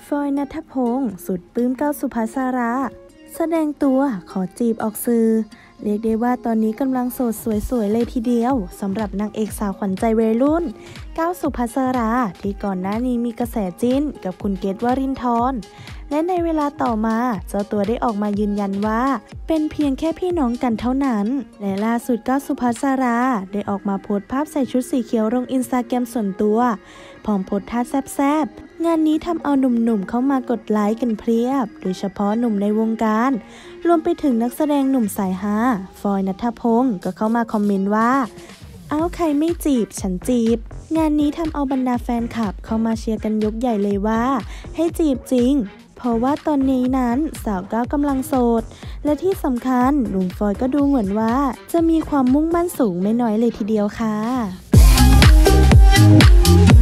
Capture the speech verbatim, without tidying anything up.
ฟอย ณัฐพงศ์สุดปลื้มก้าวสุภาษาราแสดงตัวขอจีบออกสื่อเรียกได้ว่าตอนนี้กำลังโสดสวยๆเลยทีเดียวสำหรับนางเอกสาวขวัญใจวัยรุ่นก้าวสุภาษาราที่ก่อนหน้านี้มีกระแสจิ้นกับคุณเกศวรินทร์และในเวลาต่อมาเจ้าตัวได้ออกมายืนยันว่าเป็นเพียงแค่พี่น้องกันเท่านั้นและล่าสุดก้าวสุภาษาราได้ออกมาโพสต์ภาพใส่ชุดสีเขียวลงอินสตาแกรมส่วนตัวพร้อมโพสต์ท่าแซ่บๆงานนี้ทำเอาหนุ่มๆเข้ามากดไลค์กันเพียบโดยเฉพาะหนุ่มในวงการรวมไปถึงนักแสดงหนุ่มสายฮาฟอย ณัฐพงศ์ก็เข้ามาคอมเมนต์ว่าเอาใครไม่จีบฉันจีบงานนี้ทำเอาบรรดาแฟนคลับเข้ามาเชียร์กันยกใหญ่เลยว่าให้จีบจริงเพราะว่าตอนนี้นั้นสาวก้าวกำลังโสดและที่สำคัญหนุ่มฟอยก็ดูเหมือนว่าจะมีความมุ่งมั่นสูงไม่น้อยเลยทีเดียวค่ะ